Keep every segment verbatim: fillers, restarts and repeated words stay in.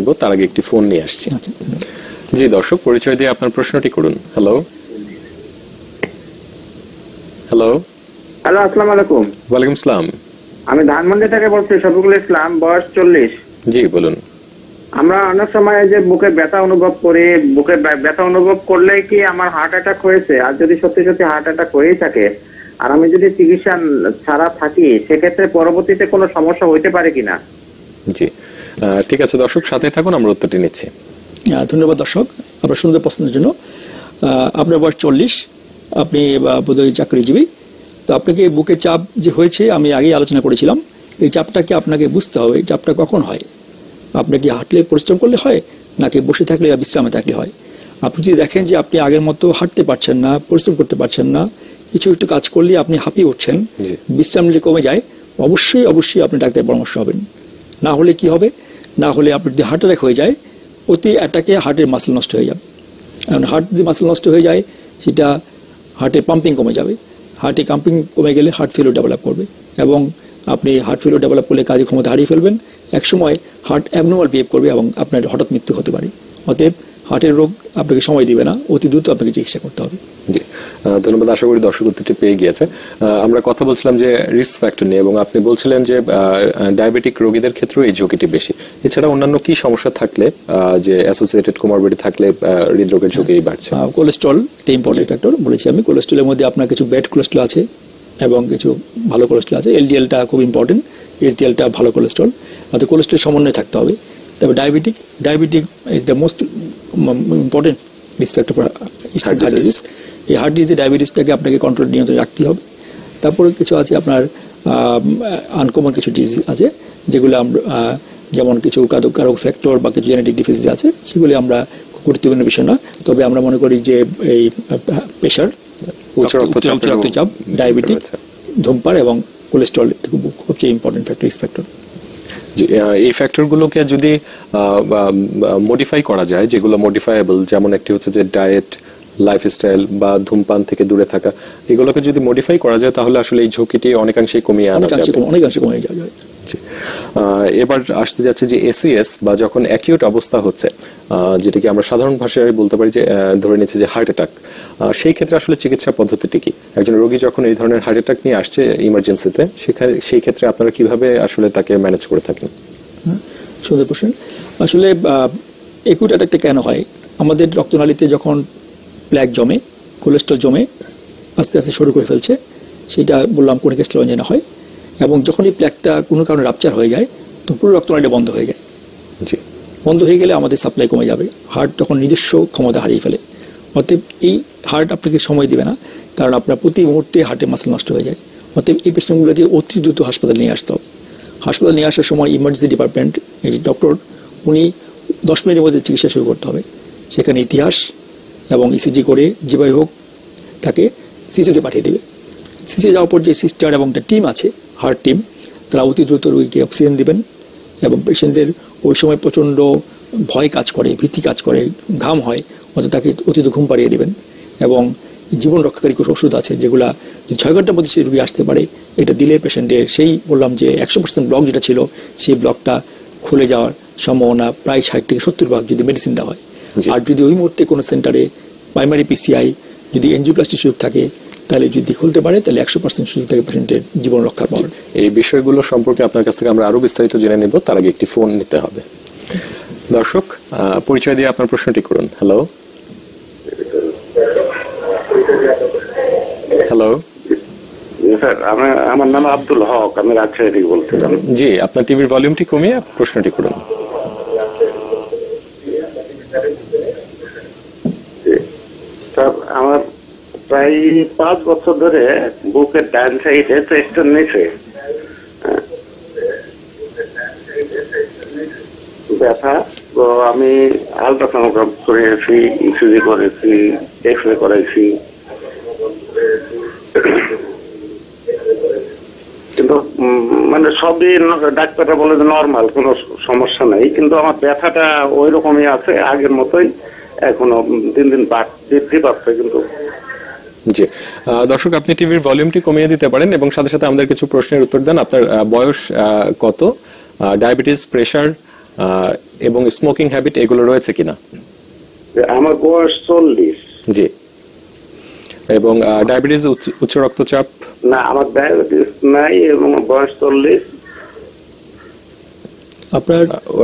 নিব, তার আগে একটি ফোন নিয়ে আসছি। জি দর্শক, পরিচয় দিয়ে আপনার প্রশ্নটি করুন। হ্যালো হ্যালো হ্যালো, আসসালামু আলাইকুম। ওয়ালাইকুম আসসালাম। আমি ধানমন্ডি থেকে বলছি, শফিকুল ইসলাম, বয়স চল্লিশ। জি বলুন। আমরা অনেক সময় যে বুকে ব্যথা অনুভব করি, বুকে ব্যথা অনুভব করলে কি আমার হার্ট অ্যাটাক হয়েছে? আর যদি সত্যি সত্যি হার্ট অ্যাটাক হয়েই থাকে আর আমি যদি চিকিৎসা ছাড়া থাকি, সেক্ষেত্রে পরবর্তীতে কোনো সমস্যা হইতে পারে কিনা? জি ঠিক আছে দর্শক, সাথে থাকুন, আমরা উত্তরটি নিচ্ছি। ধন্যবাদ দর্শক আপনার সুন্দর প্রশ্নের জন্য। আপনার বয়স চল্লিশ, আপনি বোধহয় চাকরিজীবী। তো আপনাকে বুকে চাপ যে হয়েছে আমি আগেই আলোচনা করেছিলাম। এই চাপটাকে আপনাকে বুঝতে হবে, চাপটা কখন হয়। আপনি কি হাঁটলে পরিশ্রম করলে হয়, নাকি বসে থাকলে বা বিশ্রামে থাকলে হয়? আপনি যদি দেখেন যে আপনি আগের মতো হাঁটতে পারছেন না, পরিশ্রম করতে পারছেন না, কিছু একটু কাজ করলে আপনি হাঁপিয়ে উঠছেন, বিশ্রাম নিলে কমে যায়, অবশ্যই অবশ্যই আপনি ডাক্তারের পরামর্শ হবেন। না হলে কি হবে, না হলে আপনার যদি হার্ট অ্যাটাক হয়ে যায়, অতি অ্যাটাকে হার্টের মাসল নষ্ট হয়ে যাবে। কারণ হার্ট যদি মাসল নষ্ট হয়ে যায়, সেটা হার্টের পাম্পিং কমে যাবে। হার্টে পাম্পিং কমে গেলে হার্ট ফেলিওর ডেভেলপ করবে, এবং আপনি হার্ট ফেলিওর ডেভেলপ করলে কাজের ক্ষমতা হারিয়ে ফেলবেন। একসময় হার্ট অ্যাবনর্মাল বিহেভ করবে এবং আপনার হঠাৎ মৃত্যু হতে পারে। অতএব হার্টের রোগ আপনাকে সময় দিবে না, অতি দ্রুত আপনাকে চিকিৎসা করতে হবে। ধন্যবাদ, আশা করি দর্শক উত্তরটি পেয়ে গিয়েছে। আমরা কথা বলছিলাম যে রিস্ক ফ্যাক্টর নিয়ে, এবং আপনি বলছিলেন যে ডায়াবেটিক রোগীদের ক্ষেত্রেও এই ঝুঁকিটি বেশি। এছাড়া অন্যান্য কি সমস্যা থাকলে, যে অ্যাসোসিয়েটেড কোমরবিডিটি থাকলে হৃদরোগের ঝুঁকি বাড়ছে? কোলেস্ট্রল একটা ইম্পর্টেন্ট ফ্যাক্টর বলেছি আমি। কোলেস্ট্রলের মধ্যে আপনার কিছু ব্যাড কোলেস্ট্রল আছে এবং কিছু ভালো কোলেস্ট্রল আছে। এলডিএলটা খুব ইম্পর্টেন্ট, এইচডিএলটা ভালো কোলেস্ট্রল। অর্থাৎ কোলেস্ট্রল সমন্বয় থাকতে হবে। তবে diabetic diabetic is the most important risk factor for heart disease. এই হার্ট ডিজিজ ডায়াবেটিসটাকে আপনাকে কন্ট্রোল নিয়ন্ত্রণে রাখতে হবে। তারপরে কিছু আছে আপনার আনকমন কিছু ডিজিজ আছে, যেগুলো আমরা যেমন কিছু কারো কারো ফ্যাক্টর বা কিছু জেনেটিক ডিফিস আছে, সেগুলি আমরা গুরুত্বপূর্ণ বিষয় না। তবে আমরা মনে করি যে এই প্রেশার, উচ্চ রক্তচাপ, ডায়াবেটিক, ধূমপান এবং কোলেস্ট্রল সবচেয়ে ইম্পর্টেন্ট ফ্যাক্টর, রিস্ক ফ্যাক্টর। এই ফ্যাক্টরগুলোকে যদি মডিফাই করা যায়, যেগুলো মডিফায়েবল, যেমন একটি হচ্ছে যে ডায়েট, লাইফস্টাইল বা ধূমপান থেকে দূরে থাকা, এগুলোকে যদি মডিফাই করা যায়, তাহলে আসলে এই ঝুঁকিটি অনেকাংশেই কমিয়ে আনা যাবে। অনেকাংশে কমিয়ে যাবে। এবার আসতে যাচ্ছে যে এসিএস বা যখন অ্যাকিউট অবস্থা হচ্ছে, যেটাকে আমরা সাধারণ ভাষায় বলতে পারি যে ধরে নিচ্ছে যে হার্ট অ্যাটাক, সেই ক্ষেত্রে আসলে চিকিৎসা পদ্ধতিটি কি? একজন রোগী যখন এই ধরনের হার্ট অ্যাটাক নিয়ে আসছে ইমার্জেন্সিতে, সেখানে সেই ক্ষেত্রে আপনারা কিভাবে আসলে তাকে ম্যানেজ করে থাকেন? সুন্দর প্রশ্ন। আসলে অ্যাকিউট অ্যাটাকটা কেন হয়? আমাদের রক্তনালীতে যখন প্ল্যাক জমে, কোলেস্ট্রল জমে আস্তে আস্তে শুরু করে ফেলছে, সেটা বললাম কোনিক স্টোন যেন হয়, এবং যখন এই প্ল্যাকটা কোনো কারণে রাপচার হয়ে যায়, তো পুরো রক্তনালীটা বন্ধ হয়ে যায়। জি, বন্ধ হয়ে গেলে আমাদের সাপ্লাই কমে যাবে, হার্ট তখন নিজস্ব ক্ষমতা হারিয়ে ফেলে। অতএব এই হার্ট আপনাকে সময় দেবে না, কারণ আপনার প্রতি মুহূর্তে হার্টের মাসল নষ্ট হয়ে যায়। অতএব এই পেশেন্টগুলোকে অতি দ্রুত হাসপাতালে নিয়ে আসতে হবে। হাসপাতালে নিয়ে আসার সময় ইমার্জেন্সি ডিপার্টমেন্ট, এই যে ডক্টর, উনি দশ মিনিটের মধ্যে চিকিৎসা শুরু করতে হবে। সেখানে ইতিহাস এবং ইসিজি করে যেভাবে হোক তাকে সিসিতে পাঠিয়ে দেবে। সিসি যাওয়ার পর যে সিস্টার এবং একটা টিম আছে, হার্ট টিম, তারা অতি দ্রুত রোগীকে অক্সিজেন দেবেন, এবং পেশেন্টের ওই সময় প্রচণ্ড ভয় কাজ করে, ভীতি কাজ করে, ঘাম হয়, অর্থাৎ তাকে অতি দ্রুত ঘুম পাড়িয়ে দেবেন। এবং জীবন রক্ষাকারী কিছু ওষুধ আছে, যেগুলা ছয় ঘন্টার মধ্যে সেই রোগী আসতে পারে, এটা দিলে পেশেন্টের সেই বললাম যে একশো পার্সেন্ট ব্লক যেটা ছিল, সেই ব্লকটা খুলে যাওয়ার সম্ভাবনা প্রায় ষাট থেকে সত্তর ভাগ যদি মেডিসিন দেওয়া হয়। আর যদি ওই মুহূর্তে কোনো সেন্টারে প্রাইমারি পিসিআই যদি এনজিওপ্লাস্টি সুযোগ থাকে, তাহলে যদি খুলতে পারে, তাহলে একশো পার্সেন্ট সুযোগ থাকে পেশেন্টের জীবন রক্ষার পর। এই বিষয়গুলো সম্পর্কে আপনার কাছ থেকে আমরা আরো বিস্তারিত জেনে নেব, তার আগে একটি ফোন নিতে হবে। দর্শক, পরিচয় দিয়ে আপনার প্রশ্নটি করুন। হ্যালো হ্যালো স্যার, আমার নাম আব্দুল হক, আমি রাজশাহী থেকে বলছিলাম। জি, আপনার টিভির ভলিউমটি কমিয়ে প্রশ্নটি করুন। স্যার, আমার প্রায় পাঁচ বছর ধরে বুকের ডান সাইডে চেস্টের নিচে ব্যথা। তো আমি আলট্রাসোনোগ্রাম করেছি, ইসিজি করেছি, এক্স রে করেছি, কিন্তু মানে সবই ডাক্তাররা বলে যে নর্মাল, কোনো সমস্যা নেই। কিন্তু আমার ব্যথাটা ওই রকমই আছে, আগের মতোই এখনো দিন দিন বৃদ্ধি পাচ্ছে। কিন্তু জি দর্শক, আপনি টিভির ভলিউমটি কমিয়ে দিতে পারেন এবং সাথে সাথে আমাদের কিছু প্রশ্নের উত্তর দেন। আপনার বয়স কত, ডায়াবেটিস, প্রেশার, আহ, এবং স্মোকিং হ্যাবিট এগুলো রয়েছে কিনা? আমার বয়স চল্লিশ। জি। এবং ডায়াবেটিস, উচ্চ রক্তচাপ? না, আমার ডায়াবেটিস নাই এবং বয়স চল্লিশ। আপনার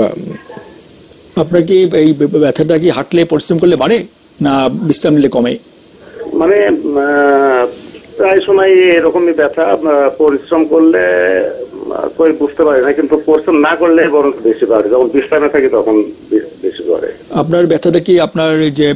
আপনার কি এই ব্যথাটা কি হাঁটলে পরিশ্রম করলে বাড়ে না বিশ্রাম নিলে কমে? মানে আহ, প্রায় সময় এরকমই ব্যথা, আহ, পরিশ্রম করলে আহ, কই বুঝতে পারি না, কিন্তু পরিশ্রম না করলে বরং বেশি বাড়ে, যখন বিশ্রামে থাকি তখন বে- বেশি বাড়ে। আপনার ব্যথাটা কি আপনার এই যে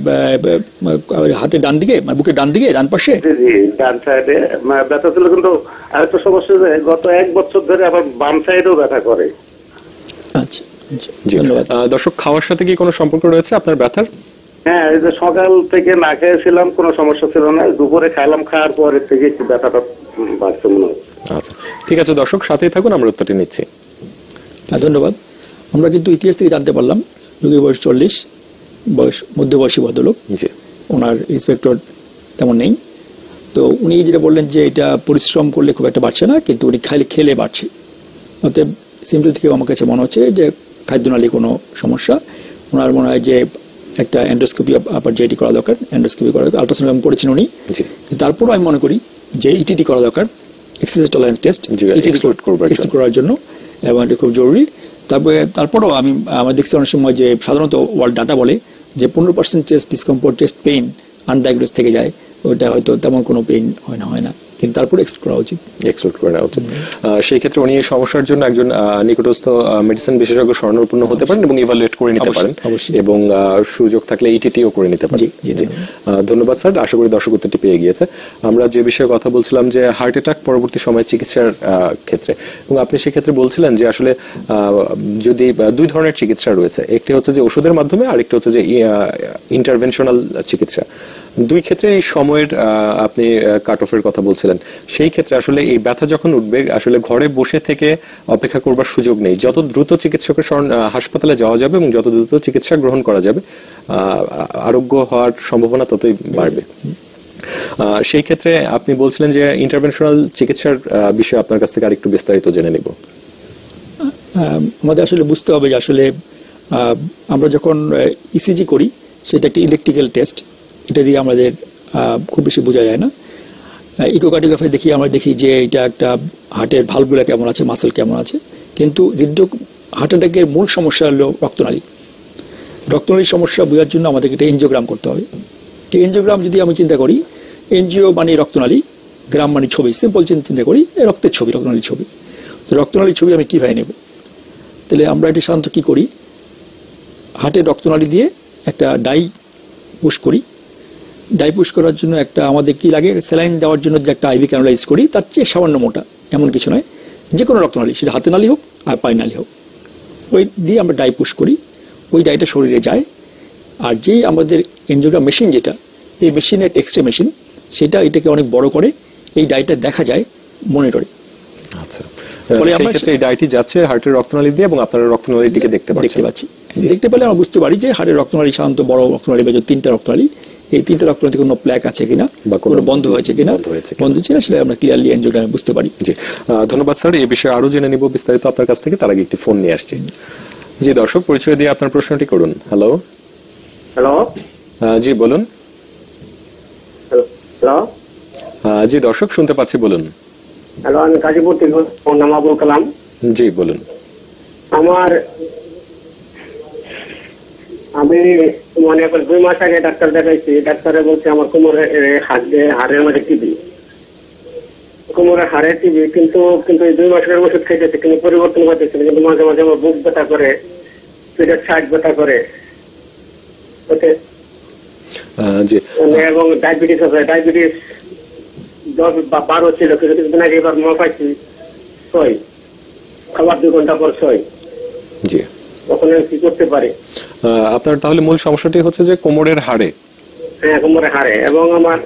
হাতে ডান দিকে, মানে বুকের ডান দিকে, ডান পাশে? জি জি, ডান সাইডে ব্যথা ছিল, কিন্তু আরেকটা সমস্যা যে গত এক বছর ধরে আবার বাম সাইডেও ব্যথা করে। আচ্ছা আচ্ছা, জি। ধন্যবাদ। আহ, দর্শক, খাওয়ার সাথে কি কোনো সম্পর্ক রয়েছে আপনার ব্যথার? হ্যাঁ, এই যে সকাল থেকে না খেয়েছিলাম, কোনো সমস্যা ছিল না, দুপুরে খাইলাম, খাওয়ার পরে থেকে একটু ব্যথাটা উম, বাড়ছে মনে হচ্ছে। আচ্ছা, ঠিক আছে দর্শক, সাথেই থাকুন, আমরা উত্তরটি নিচ্ছি। হ্যাঁ, ধন্যবাদ। আমরা কিন্তু ইতিহাস থেকে জানতে পারলাম রোগীর বয়স চল্লিশ, বয়স মধ্যবয়সী ভদ্রলোক, জি। ওনার রিসপেক্টর তেমন নেই। তো উনি যেটা বললেন যে এটা পরিশ্রম করলে খুব একটা বাড়ছে না, কিন্তু উনি খাইলে খেলে বাড়ছে। অতএব সিমটম থেকে আমার কাছে মনে হচ্ছে যে খাদ্যনালী কোনো সমস্যা। ওনার মনে হয় যে একটা এন্ডোস্কোপি আবার যেটি করা দরকার, এন্ডোস্কোপি করা দরকার, আলট্রাসাউন্ড করেছেন উনি। জি। কিন্তু তারপরও আমি মনে করি যে ইটিটি করা দরকার, এক্সারসাইজ টলারেন্স টেস্ট, জি, exclude করবার জন্য। করার জন্য, এবং এটা খুব জরুরি। তারপরে তারপরও আমি আমরা দেখছি অনেক সময় যে সাধারণত ওয়ার্ল্ড ডাটা বলে যে পনেরো percent chest discomfort, chest pain undiagnosed থেকে যায়, ওইটা হয়তো তেমন কোনো পেইন হয় না হয় না কিন্তু তারপরে এক্সক্লুড করা উচিত। এক্সক্লুড করে নেওয়া উচিত। আহ, সেই ক্ষেত্রে উনি এই সমস্যার জন্য একজন আহ, নিকটস্থ মেডিসিন বিশেষজ্ঞ শরণাপন্ন হতে পারেন এবং ইভালুয়েট করে নিতে অবশ্যই, পারেন, অবশ্যই। এবং আহ, সুযোগ থাকলে ইটিটিও করে নিতে পারেন। জি, জি, জি। আহ, ধন্যবাদ স্যার, আশা করি দর্শক উত্তরটি পেয়ে গিয়েছে। আমরা যে বিষয়ে কথা বলছিলাম যে হার্ট অ্যাটাক পরবর্তী সময় চিকিৎসার আহ, ক্ষেত্রে, এবং আপনি সেক্ষেত্রে বলছিলেন যে আসলে আহ, যদি আহ, দুই ধরনের চিকিৎসা রয়েছে, একটি হচ্ছে যে ওষুধের মাধ্যমে, আরেকটি হচ্ছে যে ইন্টারভেনশনাল চিকিৎসা। দুই ক্ষেত্রে এই সময়ের আহ, আপনি কাট অফের কথা বলছিলেন, সেই ক্ষেত্রে আসলে এই ব্যথা যখন উঠবে আসলে ঘরে বসে থেকে অপেক্ষা করবার সুযোগ নেই। যত দ্রুত চিকিৎসকের শরণ আহ, হাসপাতালে যাওয়া যাবে এবং যত দ্রুত চিকিৎসা গ্রহণ করা যাবে, আহ, আরোগ্য হওয়ার সম্ভাবনা ততই বাড়বে। আহ, সেই ক্ষেত্রে আপনি বলছিলেন যে ইন্টারভেনশনাল চিকিৎসার আহ, বিষয়ে আপনার কাছ থেকে আরেকটু বিস্তারিত জেনে নিব। আহ, আমাদের আসলে বুঝতে হবে যে আসলে আহ, আমরা যখন ইসিজি করি সেটা একটি ইলেকট্রিক্যাল টেস্ট, এটা দিয়ে আমাদের আহ, খুব বেশি বোঝা যায় না। ইকোকার্ডিওগ্রাফি দেখি আমরা দেখি যে এটা একটা হার্টের ভালভগুলো কেমন আছে, মাসেল কেমন আছে, কিন্তু হৃদরোগ হার্ট অ্যাটাকের মূল সমস্যা হলো রক্তনালী। রক্তনালীর সমস্যা বোঝার জন্য আমাদেরকে একটা এনজিওগ্রাম করতে হবে। তো এনজিওগ্রাম যদি আমি চিন্তা করি, এনজিও মানে রক্তনালী, গ্রাম মানে ছবি, সিম্পল চিন্তা করি রক্তের ছবি, রক্তনালীর ছবি। তো রক্তনালীর ছবি আমি কীভাবে নেব? তাহলে আমরা এটা সাধারণত কী করি, হার্টের রক্তনালী দিয়ে একটা ডাই পুশ করি। ডাই পুশ করার জন্য একটা আমাদের কি লাগে, স্যালাইন দেওয়ার জন্য যে একটা আইভি ক্যানোলাইজ করি, তার চেয়ে সামান্য মোটা, এমন কিছু নয়, যে কোনো রক্তনালী, সেটা হাতে নালী হোক আর পায়ে নালী হোক, ওই দিয়ে আমরা ডাই পুশ করি, ওই ডাইটা শরীরে যায়। আর যেই আমাদের এনজিওগ্রাম মেশিন, যেটা এই মেশিনের এক্সরে মেশিন, সেটা এটাকে অনেক বড় করে, এই ডাইটা দেখা যায় মনিটরে। আচ্ছা, ফলে সেই আমরা ক্ষেত্রে এই ডাইটি যাচ্ছে হার্টের রক্তনালী দিয়ে এবং আপনারা রক্তনালীটিকে দেখতে দেখতে পাচ্ছেন। পাচ্ছি। দেখতে পেলে আমরা বুঝতে পারি যে হাড়ের রক্তনালী সাধারণত বড় রক্তনালী বা তিনটা রক্তনালী, এই তিনটা রক্তনালীতে কোনো প্ল্যাক আছে কিনা বা কোনো বন্ধ হয়েছে কিনা, বন্ধ হয়েছে কিনা। বন্ধ ছিল সেটা আমরা ক্লিয়ারলি এনজিওগ্রামে বুঝতে পারি। জি, আহ, ধন্যবাদ স্যার। এই বিষয়ে আরো জেনে নিব বিস্তারিত আপনার কাছ থেকে, তার আগে একটি ফোন নিয়ে আসছি। জি দর্শক, পরিচয় দিয়ে আপনার প্রশ্নটি করুন। হ্যালো। হ্যালো জি বলুন। হ্যালো আহ, জি দর্শক, শুনতে পাচ্ছি, বলুন। হ্যালো আমি গাজীপুর থেকে মোহাম্মদ নাম আবুল কালাম। জি বলুন। আমার আমি মানে এখন দুই মাস আগে ডাক্তার দেখাইছি, ডাক্তারে বলছে আমার কোমরে হাড়ের মধ্যে টিবি, কোমরে হাড়ের টিবি, কিন্তু কিন্তু এই দুই মাসের ওষুধ খাইতেছে কিন্তু পরিবর্তন হতেছে না, কিন্তু মাঝে মাঝে আমার বুক ব্যথা করে, পেটের সাইড ব্যথা করে, ওতে আহ, জি মানে এবং ডায়াবেটিস আছে, ডায়াবেটিস দশ বা বারো ছিল, কিন্তু কিছুদিন আগে এবার মাপাইছি ছয়, খাবার দুই ঘন্টা পর ছয়, জি। তখন আমি কি করতে পারি? আহ, আপনার তাহলে মূল সমস্যাটি হচ্ছে যে কোমরের হাড়ে। হ্যাঁ, কোমরে হাড়ে এবং আমার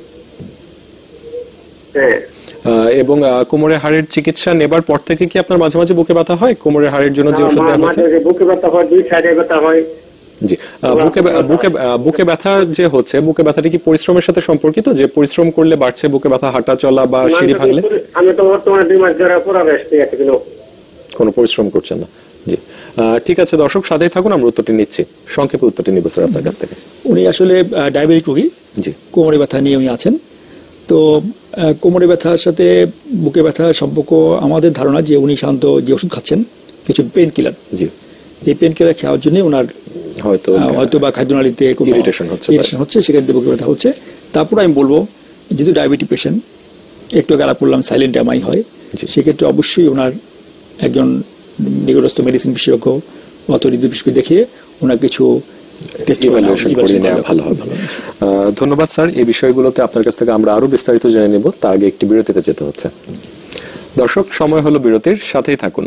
হ্যাঁ আহ, এবং আহ, কোমরের হাড়ের চিকিৎসা নেবার পর থেকে কি আপনার মাঝে মাঝে বুকে ব্যথা হয়? কোমরের হাড়ের জন্য যে ওষুধ দেওয়া হচ্ছে। মাঝে মাঝে বুকে ব্যথা হয়, দুই সাইডে ব্যথা হয়। জি, আহ, বুকে বুকে আহ, বুকে ব্যথা যে হচ্ছে, বুকে ব্যথাটি কি পরিশ্রমের সাথে সম্পর্কিত, যে পরিশ্রম করলে বাড়ছে বুকে ব্যথা, হাঁটা চলা বা সিঁড়ি ভাঙলে? আমি তো বর্তমানে দুই মাস ধরে পুরো রেস্টে আছি, কিন্তু কোনো পরিশ্রম করছেন না। জি আহ, ঠিক আছে দর্শক, সাথেই থাকুন, আমরা উত্তরটি নিচ্ছি। সংক্ষেপে উত্তরটি নিব স্যার আপনার কাছ থেকে। উনি আসলে ডায়াবেটিক রোগী, জি কোমরে ব্যথা নিয়ে উনি আছেন। তো আহ, কোমরে ব্যথার সাথে বুকে ব্যথার সম্পর্ক আমাদের ধারণা যে উনি সাধারণত যে ওষুধ খাচ্ছেন কিছু পেন কিলার, জি এই পেন কিলার খাওয়ার জন্য ওনার হয়তো আহ, হয়তো বা খাদ্যনালীতে কোনো Irritation হচ্ছে, irritation হচ্ছে, সেখান থেকে বুকে ব্যথা হচ্ছে। তারপর আমি বলবো যেহেতু ডায়াবেটিক পেশেন্ট, একটু গালা পড়লাম সাইলেন্ট এমআই হয়, জি। সেক্ষেত্রে অবশ্যই ওনার একজন নিকটস্থ মেডিসিন বিশেষজ্ঞ অথবা হৃদয় বিশেষজ্ঞ দেখিয়ে ওনার কিছু টেস্ট ইভালুয়েশন করে নেওয়া ভালো হবে। আহ, ধন্যবাদ স্যার। এই বিষয়গুলোতে আপনার কাছ থেকে আমরা আরো বিস্তারিত জেনে নেব, তার আগে একটি বিরতিতে যেতে হচ্ছে। দর্শক, সময় হলো বিরতির, সাথেই থাকুন।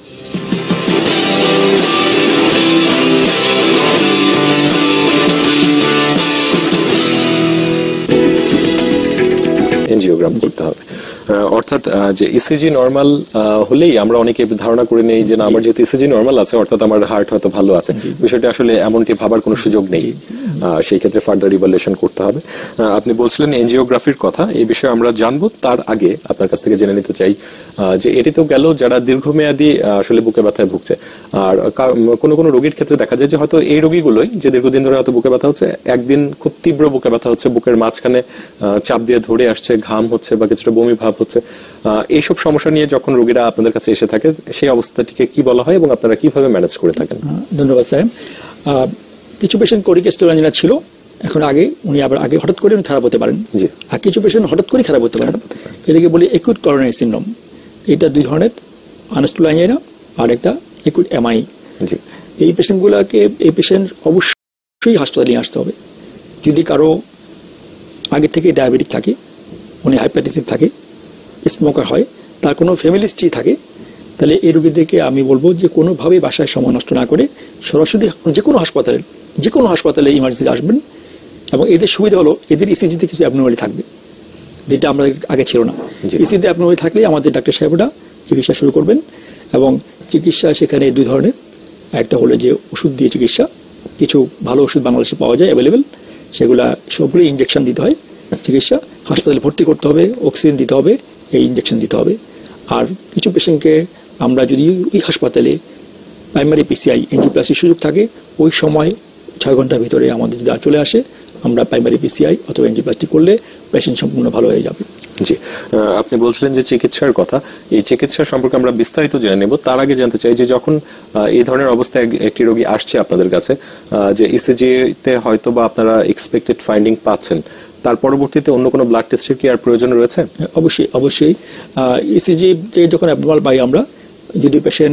এনজিওগ্রাম করতে হবে, আহ, অর্থাৎ আহ, যে ইসিজি নরমাল হলেই আমরা অনেকে ধারণা করে নেই যে না, আমার যেহেতু ইসিজি নরমাল আছে অর্থাৎ আমার হার্ট হয়তো ভালো আছে। বিষয়টা আসলে এমনটি ভাবার কোনো সুযোগ নেই। আহ, সেই ক্ষেত্রে ফার্দার ইভালুয়েশন করতে হবে। আহ, আপনি বলছিলেন এনজিওগ্রাফির কথা, এই বিষয়ে আমরা জানবো। তার আগে আপনার কাছ থেকে জেনে নিতে চাই আহ, যে এটি তো গেল যারা দীর্ঘমেয়াদী আহ, আসলে বুকে ব্যথায় ভুগছে, আর কা- কোনো কোনো রোগীর ক্ষেত্রে দেখা যায় যে হয়তো এই রোগীগুলোই যে দীর্ঘদিন ধরে হয়তো বুকে ব্যথা হচ্ছে, একদিন খুব তীব্র বুকে ব্যথা হচ্ছে, বুকের মাঝখানে আহ, চাপ দিয়ে ধরে আসছে, ঘাম হচ্ছে বা কিছুটা বমি ভাব হচ্ছে। আহ, এইসব সমস্যা নিয়ে যখন রোগীরা আপনাদের কাছে এসে থাকে, সেই অবস্থাটিকে কি বলা হয় এবং আপনারা কিভাবে ম্যানেজ করে থাকেন? ধন্যবাদ স্যার। আহ, কিছু পেশেন্ট কোরিকেস্টোল অ্যাঞ্জিনা ছিল, এখন আগে উনি আবার আগে হঠাৎ করে উনি খারাপ হতে পারেন, জি। আর কিছু পেশেন্ট হঠাৎ করে খারাপ হতে পারেন। এটাকে বলি একুট করোনারি সিনড্রোম। এটা দুই ধরনের, আনস্টোল অ্যাঞ্জিনা আর একটা একুট এমআই। জি এই পেশেন্টগুলোকে এই পেশেন্ট অবশ্যই হাসপাতালে নিয়ে আসতে হবে। যদি কারো আগে থেকে ডায়াবেটিক থাকে, উনি হাইপারটেনসিভ থাকে, স্মোকার হয়, তার কোনো ফ্যামিলি হিস্ট্রি থাকে, তাহলে এই রোগীদেরকে আমি বলবো যে কোনোভাবেই বাসায় সময় নষ্ট না করে সরাসরি যে কোনো হাসপাতালে যে কোনো হাসপাতালে ইমার্জেন্সি আসবেন। এবং এদের সুবিধা হলো এদের ইসিজিতে কিছু অ্যাবনর্মালি থাকবে, যেটা আমরা আগে ছিল না। জি। ইসিজিতে অ্যাবনর্মালি থাকলে আমাদের ডাক্তার সাহেবরা চিকিৎসা শুরু করবেন। এবং চিকিৎসা সেখানে দুই ধরনের, একটা হলো যে ওষুধ দিয়ে চিকিৎসা, কিছু ভালো ওষুধ বাংলাদেশে পাওয়া যায় অ্যাভেলেবেল, সেগুলা সবগুলো ইঞ্জেকশন দিতে হয়। চিকিৎসা হাসপাতালে ভর্তি করতে হবে, অক্সিজেন দিতে হবে, এই ইঞ্জেকশন দিতে হবে। আর কিছু পেশেন্টকে আমরা যদি ওই হাসপাতালে প্রাইমারি পিসিআই এনজিওপ্লাস্টির সুযোগ থাকে, ওই সময় ছয় ঘন্টার ভিতরে আমাদের যদি চলে আসে, আমরা প্রাইমারি পিসিআই অথবা এনজিওপ্লাস্টি করলে পেশেন্ট সম্পূর্ণ ভালো হয়ে যাবে। জি আহ, আপনি বলছিলেন যে চিকিৎসার কথা, এই চিকিৎসা সম্পর্কে আমরা বিস্তারিত জেনে নেব। তার আগে জানতে চাই যে যখন আহ, এই ধরনের অবস্থায় এক- একটি রোগী আসছে আপনাদের কাছে, আহ, যে ইসিজি তে হয়তো বা আপনারা এক্সপেক্টেড ফাইন্ডিং পাচ্ছেন, তার পরবর্তীতে অন্য কোনো ব্লাড টেস্টের কি আর প্রয়োজন রয়েছে? অবশ্যই অবশ্যই ইসিজি তে যখন অ্যাবনর্মাল পাই আমরা, যদি পেশেন্ট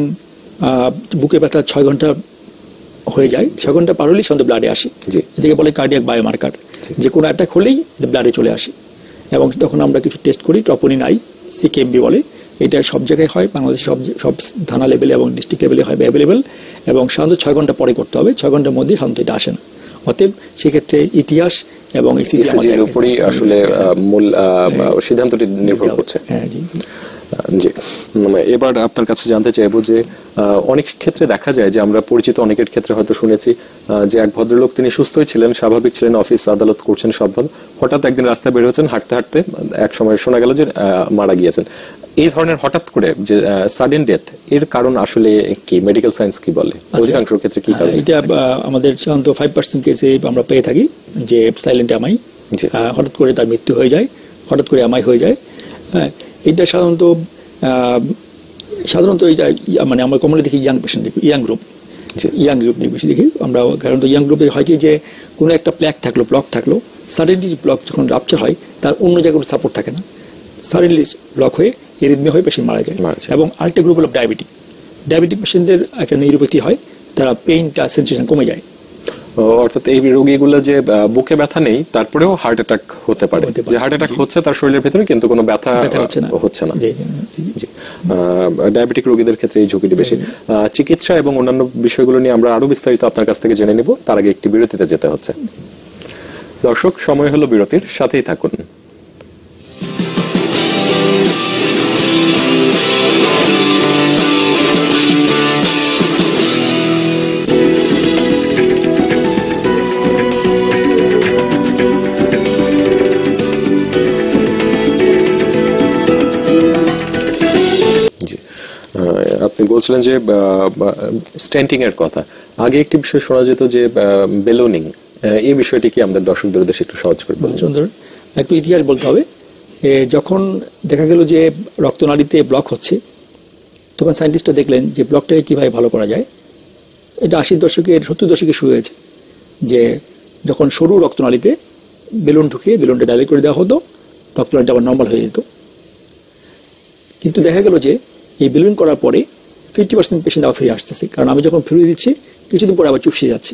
বুকে ব্যথা ছয় ঘন্টা হয়ে যায়, ছয় ঘন্টা পার হলেই সাধারণত ব্লাডে আসে। জি। এটাকে বলে কার্ডিয়াক বায়োমার্কার। যে কোনো অ্যাটাক হলেই ব্লাডে চলে আসে, এবং তখন আমরা কিছু টেস্ট করি, ট্রপোনিন আই, সিকেএমবি বলে। এটা সব জায়গায় হয়, বাংলাদেশ সব সব থানা লেভেলে এবং ডিস্ট্রিক্ট লেভেলে হয় অ্যাভেলেবেল, এবং সাধারণত ছয় ঘন্টা পরে করতে হবে, ছয় ঘন্টার মধ্যে সাধারণত এটা আসে না। অতএব সেক্ষেত্রে ইতিহাস এবং ইসিজি ইসিজির উপরই আসলে আহ, মূল আহ, সিদ্ধান্তটি নির্ভর করছে। হ্যাঁ জি। জি মানে এবার আপনার কাছে জানতে চাইবো যে আহ, অনেক ক্ষেত্রে দেখা যায় যে আমরা পরিচিত অনেকের ক্ষেত্রে হয়তো শুনেছি আহ, যে এক ভদ্রলোক, তিনি সুস্থই ছিলেন, স্বাভাবিক ছিলেন, অফিস আদালত করছেন সব ভালো, হঠাৎ একদিন রাস্তায় বের হয়েছেন, হাঁটতে হাঁটতে এক সময় শোনা গেল যে আহ, মারা গিয়েছেন। এই ধরনের হঠাৎ করে যে সাডেন ডেথ, এর কারণ আসলে কি? মেডিকেল সায়েন্স কি বলে? অধিকাংশ ক্ষেত্রে কি কারণ? এটা আহ, আমাদের সাধারণত ফাইভ পার্সেন্ট কেসে আমরা পেয়ে থাকি যে সাইলেন্ট এমআই, জি। হঠাৎ করে তার মৃত্যু হয়ে যায়, হঠাৎ করে এমআই হয়ে যায়। হ্যাঁ, এটা সাধারণত আহ, সাধারণত এটা ইয়া- মানে আমরা কমনে দেখি ইয়াং পেশেন্ট দেখি, ইয়াং গ্রুপ, জি। ইয়াং গ্রুপ বেশি দেখি আমরা। সাধারণত ইয়াং গ্রুপে হয় কি যে কোনো একটা প্ল্যাক থাকলো, ব্লক থাকলো, সাডেনলি ব্লক যখন রাপচার হয়, তার অন্য জায়গায় কোনো সাপোর্ট থাকে না, সাডেনলি ব্লক হয়ে এরিথমিয়া হয়ে পেশেন্ট মারা যায়। মারা যায়। এবং আরেকটা গ্রুপ হলো ডায়াবেটিক। ডায়াবেটিক পেশেন্টদের একটা নিউরোপ্যাথি হয়, তারা পেইনটা সেন্সেশন কমে যায়। ও, অর্থাৎ এই রোগীগুলো যে আহ, বুকে ব্যথা নেই, তারপরেও হার্ট অ্যাটাক হতে পারে, হতে পারে। যে হার্ট অ্যাটাক হচ্ছে তার শরীরের ভেতরে, কিন্তু কোনো ব্যথা ব্যথা হচ্ছে না। আহ, হচ্ছে না। জি, জি, জি। জি। আহ, ডায়াবেটিক রোগীদের ক্ষেত্রে এই ঝুঁকিটি বেশি। আহ, চিকিৎসা এবং অন্যান্য বিষয়গুলো নিয়ে আমরা আরো বিস্তারিত আপনার কাছ থেকে জেনে নেব, তার আগে একটি বিরতিতে যেতে হচ্ছে। দর্শক, সময় হলো বিরতির, সাথেই থাকুন। জি, আহ, আপনি বলছেন বলছিলেন যে স্ট্যান্টিং এর কথা, আগে একটি বিষয় শোনা যেত যে বেলুনিং, এই বিষয়টি কি আমাদের দর্শকদের উদ্দেশ্যে একটু সহজ করে বলুন। সুন্দর, একটু ইতিহাস বলতে হবে। এ, যখন দেখা গেল যে রক্তনালীতে ব্লক হচ্ছে, তখন সায়েন্টিস্টরা দেখলেন যে ব্লকটাকে কিভাবে ভালো করা যায়। এটা আশির দশকের সত্তর দশকে শুরু হয়েছে, যে যখন সরু রক্তনালীতে বেলুন ঢুকিয়ে বেলুনটা ডাইলেট করে দেওয়া হতো, রক্তনালীটা আবার নর্মাল হয়ে যেত। কিন্তু দেখা গেল যে এই বেলুন করার পরে ফিফটি পার্সেন্ট পেশেন্ট আবার ফিরে আসতেছে, কারণ আমি যখন ফিরিয়ে দিচ্ছি কিছুদিন পরে আবার চুপসে যাচ্ছে।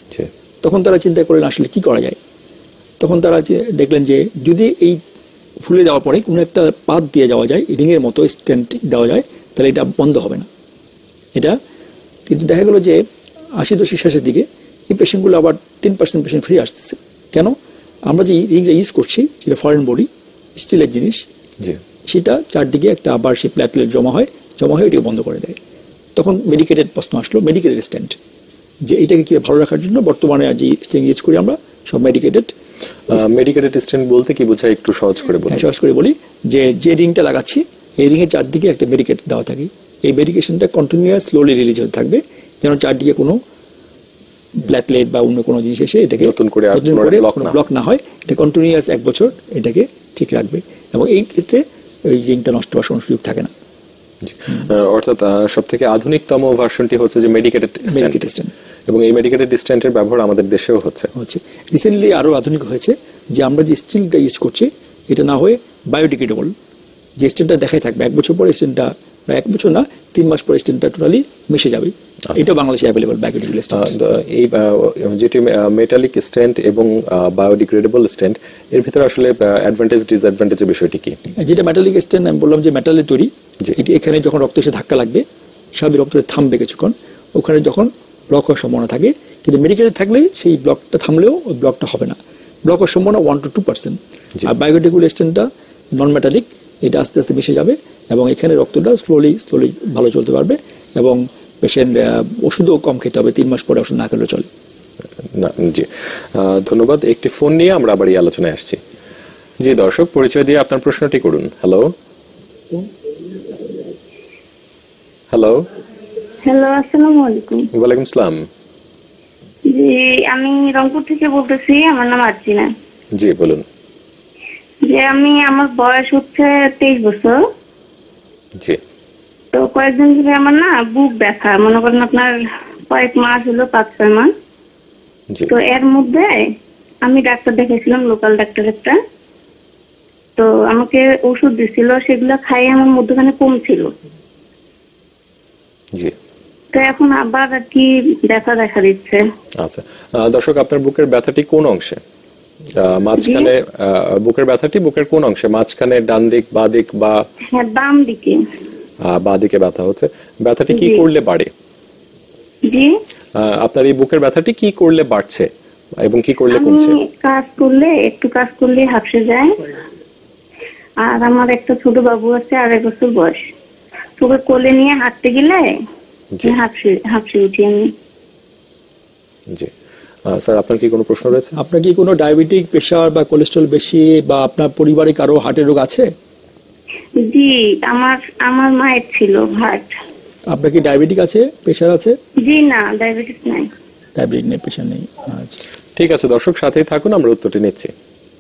তখন তারা চিন্তা করলেন আসলে কি করা যায়। তখন তারা দেখলেন যে যদি এই ফুলে যাওয়ার পরে কোনো একটা পাত দিয়ে যাওয়া যায়, রিংয়ের মতো স্ট্যান্ড দেওয়া যায়, তাহলে এটা বন্ধ হবে না এটা। কিন্তু দেখা গেল যে আশি দশক শেষের দিকে এই পেশেন্টগুলো আবার টেন পার্সেন্ট পেশেন্ট ফিরে আসতেছে। কেন? আমরা যে রিংটা ইউজ করছি সেটা ফরেন বডি, স্টিলের জিনিস, সেটা চারদিকে একটা আবার সেই প্ল্যাটলেট জমা হয়, জমা হয়ে এটাকে বন্ধ করে দেয়। তখন মেডিকেটেড প্রশ্ন আসলো, মেডিকেটেড স্ট্যান্ড, যে এটাকে কি ভালো রাখার জন্য বর্তমানে যে স্ট্যান্ড ইউজ করি আমরা সব মেডিকেটেড। মেডিকেটেড স্ট্যান্ড বলতে কি বোঝায় একটু সহজ করে বলুন। সহজ করে বলি যে যে রিংটা লাগাচ্ছি এই রিংয়ের চারদিকে একটা মেডিকেট দেওয়া থাকে। এই মেডিকেশনটা কন্টিনিউয়াস স্লোলি রিলিজ হতে থাকবে, যেন চারদিকে কোনো প্ল্যাটলেট বা অন্য কোনো জিনিস এসে এটাকে নতুন করে ব্লক না হয়। এটা কন্টিনিউয়াস এক বছর এটাকে ঠিক রাখবে, এবং এই ক্ষেত্রে ওই রিংটা নষ্ট হওয়ার কোনো সুযোগ থাকে না। অর্থাৎ সব থেকে আধুনিকতম ভার্সনটি হচ্ছে যে মেডিকেটেড স্ট্যান্ড, এবং এই মেডিকেটেড স্ট্যান্ডের ব্যবহার আমাদের দেশেও হচ্ছে হচ্ছে রিসেন্টলি আরো আধুনিক হয়েছে, যে আমরা যে স্টিলটা ইউজ করছি এটা না হয়ে বায়োডিগ্রেডেবল, যে স্ট্যান্ডটা দেখাই থাকবে এক বছর পরে স্ট্যান্ডটা, এক বছর না তিন মাস পরে স্ট্যান্ডটা টোটালি মিশে যাবে। এটা বাংলাদেশে অ্যাভেলেবল বায়োডিগ্রেডেবল স্ট্যান্ড। এই যেটি মেটালিক স্ট্যান্ড এবং বায়োডিগ্রেডেবল স্ট্যান্ড, এর ভিতরে আসলে অ্যাডভান্টেজ ডিসঅ্যাডভান্টেজের বিষয়টি কি? যেটা মেটালিক স্ট্যান্ড আমি বললাম যে মেটালের তৈরি, এটি এখানে যখন রক্ত এসে ধাক্কা লাগবে স্বাভাবিক রক্ত থামবে কিছুক্ষণ, ওখানে যখন ব্লক হওয়ার সম্ভাবনা থাকে। কিন্তু মেডিকেলে থাকলে সেই ব্লকটা থামলেও ওই ব্লকটা হবে না, ব্লক হওয়ার সম্ভাবনা ওয়ান টু টু পার্সেন্ট। আর বায়োডিগ্রেডেবল স্ট্যান্ডটা নন মেটালিক, এটা আস্তে আস্তে মিশে যাবে এবং এখানে রক্তটা স্লোলি স্লোলি ভালো চলতে পারবে, এবং পেশেন্ট ওষুধও কম খেতে হবে, তিন মাস পরে ওষুধ না খেলেও চলে। জি ধন্যবাদ। একটি ফোন নিয়ে আমরা আবার এই আলোচনায় আসছি। জি দর্শক, পরিচয় দিয়ে আপনার প্রশ্নটি করুন। হ্যালো হ্যালো হ্যালো, আসসালামু আলাইকুম। ওয়ালাইকুম আসসালাম। জি, আমি রংপুর থেকে বলতেছি, আমার নাম আর্জিনা। জি বলুন। যে আমি, আমার বয়স হচ্ছে তেইশ বছর। জি। তো কয়েকদিন ধরে আমার না বুক ব্যথা, মনে করেন আপনার কয়েক মাস হলো, পাঁচ ছয় মাস। তো এর মধ্যে আমি ডাক্তার দেখাইছিলাম, লোকাল ডাক্তার একটা। তো আমাকে ওষুধ দিছিল, সেগুলো খাইয়ে আমার মধ্যখানে কমছিল। জি। তো এখন আবার আর কি ব্যথা দেখা দিচ্ছে। আচ্ছা দর্শক, আপনার বুকের ব্যথাটি কোন অংশে? মাঝখানে বুকের ব্যথাটি বুকের কোন অংশে? মাঝখানে, ডান দিক, বাঁ দিক, বা? হ্যাঁ, বাম দিকে। বাঁ দিকে ব্যথা হচ্ছে। ব্যথাটি কি করলে বাড়ে? জি। আপনার এই বুকের ব্যথাটি কি করলে বাড়ছে এবং কি করলে কমছে? কাজ করলে, একটু কাজ করলে হাঁপসে যায়। আর আমার একটা ছোট বাবু আছে, আড়াই বছর বয়স। তোকে কোলে নিয়ে হাঁটতে গেলে হাঁপসে হাঁপসে উঠি আমি। জি স্যার, আপনার কি কোনো প্রশ্ন রয়েছে? আপনার কি কোনো ডায়াবেটিক, প্রেশার বা কোলেস্ট্রল বেশি, বা আপনার পরিবারে কারো হার্টের রোগ আছে? জি, আমার আমার মায়ের ছিল হার্ট। আপনার কি ডায়াবেটিক আছে, প্রেশার আছে? জি না, ডায়াবেটিস নাই। ডায়াবেটিক নেই, প্রেশার নেই। আচ্ছা ঠিক আছে দর্শক, সাথেই থাকুন, আমরা উত্তরটি নিচ্ছি।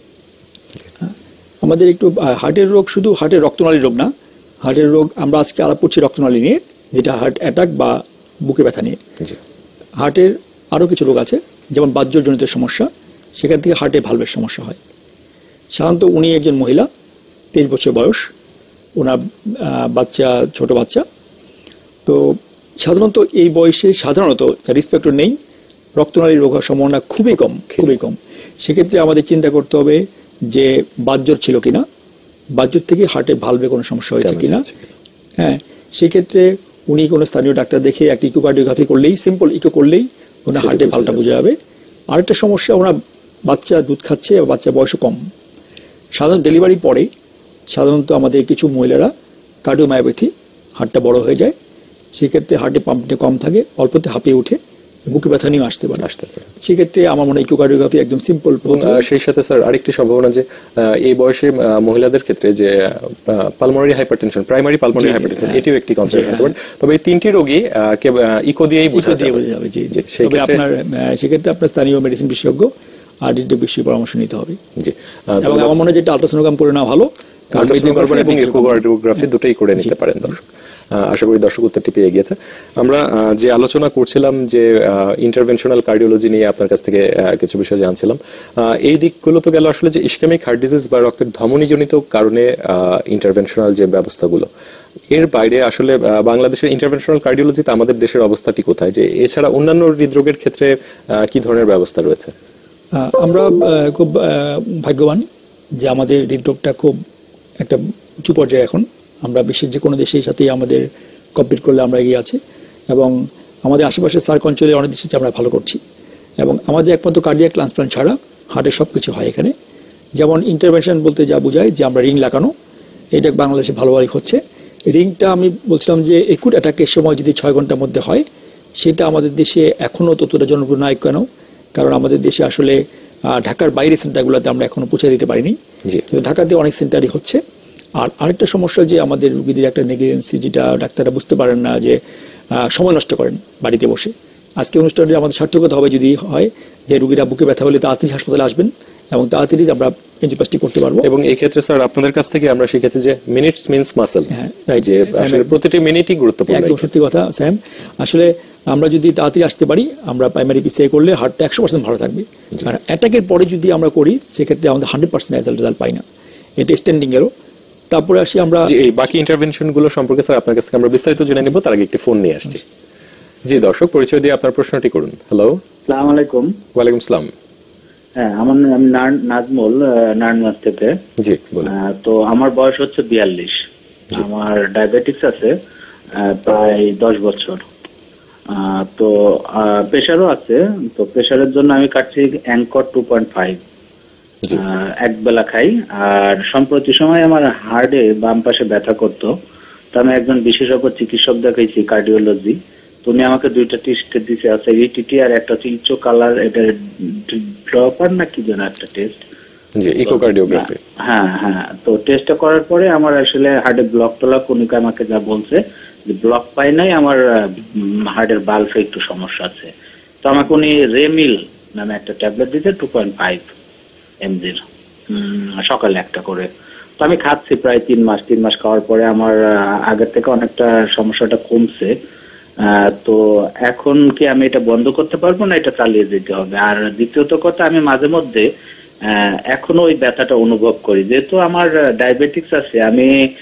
আমাদের একটু হার্টের রোগ শুধু হার্টের রক্তনালী রোগ না, হার্টের রোগ আমরা আজকে আলাপ করছি রক্তনালী নিয়ে, যেটা হার্ট অ্যাটাক বা বুকে ব্যথা নিয়ে। হার্টের আরও কিছু রোগ আছে, যেমন বাহ্যজনিত সমস্যা, সেখান থেকে হার্টে ভালভের সমস্যা হয়। সাধারণত উনি একজন মহিলা, তেইশ বছর বয়স, ওনার বাচ্চা, ছোট বাচ্চা। তো সাধারণত এই বয়সে সাধারণত রিস্ক ফ্যাক্টর নেই, রক্তনালীর রোগ হওয়ার সম্ভাবনা খুবই কম, খুবই কম। সেক্ষেত্রে আমাদের চিন্তা করতে হবে যে বাহ্যর ছিল কিনা, বাহ্যর থেকে হার্টে ভালভে কোনো সমস্যা হয়েছে কিনা। হ্যাঁ, সেক্ষেত্রে উনি কোনো স্থানীয় ডাক্তার দেখে একটা ইকোকার্ডিওগ্রাফি করলেই, সিম্পল ইকো করলেই ওনার হার্টে ভালটা বোঝা যাবে। আরেকটা সমস্যা, ওনার বাচ্চা দুধ খাচ্ছে, বাচ্চা বয়সও কম। সাধারণ ডেলিভারি পরে সাধারণত আমাদের কিছু মহিলারা কার্ডিওমায়োপ্যাথি, হার্টটা বড় হয়ে যায়, সেক্ষেত্রে হার্টে পাম্পটা কম থাকে, অল্পতে হাঁপিয়ে উঠে, বুকে ব্যথা নিয়ে আসতে পারে। সেক্ষেত্রে আমার মনে হয় ইকোকার্ডিওগ্রাফি একদম সিম্পল। সেই সাথে স্যার আরেকটি সম্ভাবনা যে এই বয়সে মহিলাদের ক্ষেত্রে যে pulmonary hypertension, primary pulmonary hypertension, এটিও একটি কনসিডার হতে পারে। তবে এই তিনটি রোগী ইকো দিয়েই বোঝা যাবে। তবে আপনার সেক্ষেত্রে আপনার স্থানীয় মেডিসিন বিশেষজ্ঞ আর বিষয়ে পরামর্শ নিতে হবে। জি, এবং আমার মনে হয় যেটা আল্ট্রাসোনোগ্রাম করে নেওয়া ভালো, এবং ইকোকার্ডিওগ্রাফি দুটোই করে নিতে পারেন দর্শক। আশা করি দর্শক উত্তরটি পেয়ে গিয়েছে। আমরা যে আলোচনা করছিলাম যে ইন্টারভেনশনাল কার্ডিওলজি নিয়ে আপনার কাছ থেকে কিছু বিষয় জানছিলাম, এই দিকগুলো তো গেল আসলে যে ইসকেমিক হার্ট ডিজিজ বা রক্তের ধমনীজনিত কারণে ইন্টারভেনশনাল যে ব্যবস্থাগুলো, এর বাইরে আসলে বাংলাদেশের ইন্টারভেনশনাল কার্ডিওলজিতে আমাদের দেশের অবস্থাটি কোথায়, যে এছাড়া অন্যান্য হৃদরোগের ক্ষেত্রে কি ধরনের ব্যবস্থা রয়েছে? আমরা খুব ভাগ্যবান যে আমাদের হৃদরোগটা খুব একটা উঁচু পর্যায়ে এখন। আমরা বিশ্বের যে কোনো দেশের সাথেই আমাদের কম্পিট করলে আমরা এগিয়ে আছি, এবং আমাদের আশেপাশে সার্ক অঞ্চলে অনেক দেশের চেয়ে আমরা ভালো করছি। এবং আমাদের একমাত্র কার্ডিয়াক ট্রান্সপ্লান্ট ছাড়া হার্টের সব কিছু হয় এখানে। যেমন ইন্টারভেনশন বলতে যা বোঝায় যে আমরা রিং লাগানো, এটা বাংলাদেশে ভালোভাবেই হচ্ছে। রিংটা আমি বলছিলাম যে একুট অ্যাটাকের সময় যদি ছয় ঘন্টার মধ্যে হয়, সেটা আমাদের দেশে এখনও ততটা জনপ্রিয় নয়। কেন? কারণ আমাদের দেশে আসলে ঢাকার বাইরে সেন্টারগুলোতে আমরা এখনো পৌঁছে দিতে পারিনি, কিন্তু ঢাকাতে অনেক সেন্টারই হচ্ছে। আর আরেকটা সমস্যা যে আমাদের রুগীদের একটা নেগলিজেন্সি, যেটা ডাক্তাররা বুঝতে পারেন না, যে সময় নষ্ট করেন বাড়িতে বসে। আজকে অনুষ্ঠানটি আমাদের সার্থকতা হবে যদি হয় যে রুগীরা বুকে ব্যথা হলে তাড়াতাড়ি হাসপাতালে আসবেন এবং তাড়াতাড়ি আমরা এনজিওপ্লাস্টি করতে পারবো। এবং এই ক্ষেত্রে স্যার আপনাদের কাছ থেকে আমরা শিখেছি যে মিনিটস মিন্স মাসল, যে আসলে প্রতিটি মিনিটই গুরুত্বপূর্ণ। একদম সত্যি কথা স্যাম। আসলে আমরা যদি তাড়াতাড়ি আসতে পারি, আমরা প্রাইমারি পিসিআই করলে হার্টটা একশো পার্সেন্ট ভালো থাকবে। আর অ্যাটাকের পরে যদি আমরা করি, সেক্ষেত্রে আমাদের হান্ড্রেড পার্সেন্ট রেজাল্ট পাই না, এটা স্ট্যান্ডিং এরও। তারপরে আসি আমরা এই বাকি ইন্টারভেনশন গুলো সম্পর্কে স্যার আপনার কাছ থেকে আমরা বিস্তারিত জেনে নেব। তার আগে একটি ফোন নিয়ে আসছি। জি দর্শক, পরিচয় দিয়ে আপনার প্রশ্নটি করুন। হ্যালো, আসসালামু আলাইকুম। ওয়ালাইকুম আসসালাম। হ্যাঁ, আমার নাম নাজমুল, নারায়ণগঞ্জ থেকে। জি বলুন। তো আমার বয়স হচ্ছে বিয়াল্লিশ। আমার ডায়াবেটিক্স আছে প্রায় দশ বছর। তো প্রেশারও আছে। তো প্রেশারের জন্য আমি কাটছি অ্যাঙ্কর টু পয়েন্ট ফাইভ এক বেলা খাই। আর সম্প্রতি সময় আমার হার্টে বাম পাশে ব্যথা করতো, তো আমি একজন বিশেষজ্ঞ চিকিৎসক দেখাইছি কার্ডিওলজি। উনি আমাকে দুইটা টেস্ট দিছে, আছে ইটিটি আর একটা চিলচো কালার, এটা ড্রপার না কি যেন একটা টেস্ট, জি ইকোকার্ডিওগ্রাফি। হ্যাঁ হ্যাঁ। তো টেস্টটা করার পরে আমার আসলে হার্টে ব্লক টলক উনি আমাকে যা বলছে যে ব্লক পাই নাই, আমার হার্টের বাল্বে একটু সমস্যা আছে। তো আমাকে উনি রেমিল নামে একটা ট্যাবলেট দিতে টু পয়েন্ট ফাইভ এমজির সকালে একটা করে। তো আমি খাচ্ছি প্রায় তিন মাস তিন মাস খাওয়ার পরে আমার আগের থেকে অনেকটা সমস্যাটা কমছে। তো এখন কি আমি এটা বন্ধ করতে পারবো না এটা চালিয়ে যেতে হবে? আর দ্বিতীয়ত কথা, আমি মাঝে মধ্যে এখনো ওই ব্যথাটা অনুভব করি, যেহেতু আমার ডায়াবেটিক্স আছে। আমি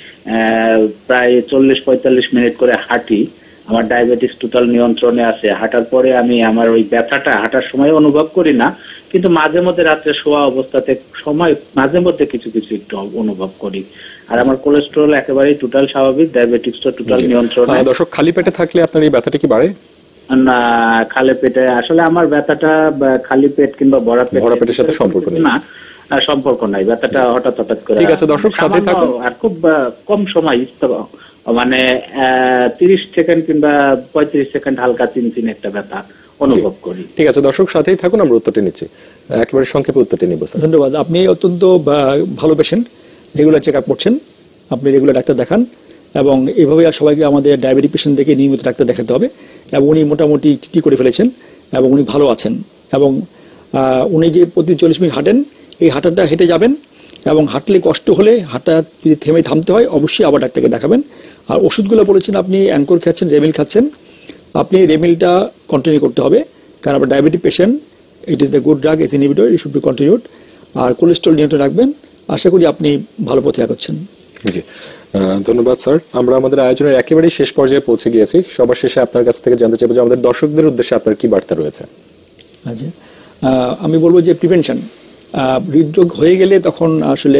প্রায় চল্লিশ পঁয়তাল্লিশ মিনিট করে হাঁটি, আমার ডায়াবেটিস টোটাল নিয়ন্ত্রণে আছে। হাঁটার পরে আমি আমার ওই ব্যথাটা হাঁটার সময় অনুভব করি না, কিন্তু মাঝে মধ্যে রাত্রে শোয়া অবস্থাতে সময় মাঝে মধ্যে কিছু কিছু একটু অনুভব করি। আর আমার কোলেস্টেরল একেবারেই টোটাল স্বাভাবিক, ডায়াবেটিসটা টোটাল নিয়ন্ত্রণে। দর্শক, খালি পেটে থাকলে আপনার এই ব্যথাটা কি বাড়ে? না, খালি পেটে আসলে আমার ব্যথাটা খালি পেট কিংবা ভরা পেট ভরা পেটের সাথে সম্পর্ক নেই, না সম্পর্ক নাই। ব্যথাটা হঠাৎ হঠাৎ করে। ঠিক আছে দর্শক, সাথে থাকুন। আর খুব কম সময়, মানে তিরিশ সেকেন্ড কিংবা পঁয়ত্রিশ সেকেন্ড হালকা চিনচিন একটা ব্যথা অনুভব করি। ঠিক আছে দর্শক, সাথেই থাকুন, আমরা উত্তরটি নিচ্ছি। একেবারে সংক্ষেপে উত্তরটি নিব স্যার। ধন্যবাদ। আপনি অত্যন্ত ভালো পেশেন্ট, রেগুলার চেক আপ করছেন, আপনি রেগুলার ডাক্তার দেখান, এবং এভাবে আর সবাইকে আমাদের ডায়াবেটিক পেশেন্ট থেকে নিয়মিত ডাক্তার দেখাতে হবে। এবং উনি মোটামুটি টিটি করে ফেলেছেন এবং উনি ভালো আছেন। এবং উনি যে প্রতি চল্লিশ মিনিট হাঁটেন, এই হাঁটাটা হেঁটে যাবেন, এবং হাঁটলে কষ্ট হলে হাঁটা যদি থেমে থামতে হয় অবশ্যই আবার ডাক্তারকে দেখাবেন। আর ওষুধগুলো বলেছেন আপনি অ্যাঙ্কর খাচ্ছেন, রেমিল খাচ্ছেন, আপনি রেমিলটা কন্টিনিউ করতে হবে, কারণ আপনার diabetic patient, it is the good drug, is inhibitor, it should be continued. আর কোলেস্ট্রল নিয়ন্ত্রণ রাখবেন। আশা করি আপনি ভালো পথে এগোচ্ছেন। জি ধন্যবাদ স্যার। আমরা আমাদের আয়োজনের একেবারেই শেষ পর্যায়ে পৌঁছে গিয়েছি। সবার শেষে আপনার কাছ থেকে জানতে চাইবো যে আমাদের দর্শকদের উদ্দেশ্যে আপনার কি বার্তা রয়েছে? আচ্ছা, আমি বলবো যে প্রিভেনশন, হৃদরোগ হয়ে গেলে তখন আসলে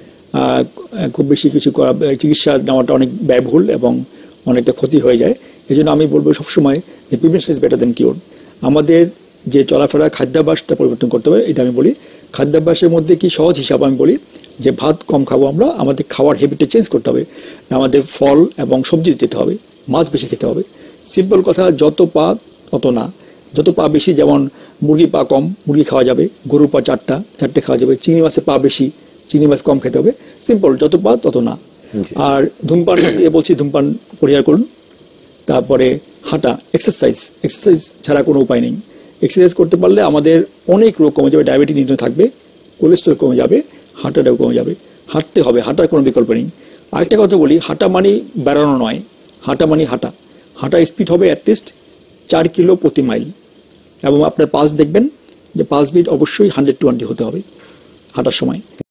খুব বেশি কিছু করা, চিকিৎসা নেওয়াটা অনেক ব্যয়বহুল এবং অনেকটা ক্ষতি হয়ে যায়। এই জন্য আমি বলবো সবসময় যে prevention is better than cure. আমাদের যে চলাফেরা খাদ্যাভ্যাসটা পরিবর্তন করতে হবে, এটা আমি বলি। খাদ্যাভ্যাসের মধ্যে কি সহজ হিসাব আমি বলি যে ভাত কম খাবো আমরা, আমাদের খাওয়ার হ্যাবিটটা চেঞ্জ করতে হবে, আমাদের ফল এবং সবজি দিতে হবে, মাছ বেশি খেতে হবে। সিম্পল কথা, যত পা তত না, যত পা বেশি, যেমন মুরগি পা কম, মুরগি খাওয়া যাবে, গরুর পা চারটা চারটে খাওয়া যাবে, চিংড়ি মাছের পা বেশি, চিংড়ি মাছ কম খেতে হবে। সিম্পল, যত পা তত না। আর ধূমপান দিয়ে বলছি ধূমপান পরিহার করুন। তারপরে হাঁটা, এক্সারসাইজ, এক্সারসাইজ ছাড়া কোনো উপায় নেই। এক্সারসাইজ করতে পারলে আমাদের অনেক রোগ কমে যাবে, ডায়াবেটিস নিয়ন্ত্রণ থাকবে, কোলেস্ট্রল কমে যাবে, হাঁটাটাও কমে যাবে। হাঁটতে হবে, হাঁটার কোনো বিকল্প নেই। আরেকটা কথা বলি, হাঁটা মানে বেড়ানো নয়, হাঁটা মানে হাঁটা। হাঁটা স্পিড হবে অ্যাটলিস্ট চার কিলো প্রতি মাইল, এবং আপনার পালস দেখবেন যে পালস বিট অবশ্যই হান্ড্রেড টোয়েন্টি হতে হবে হাঁটার সময়।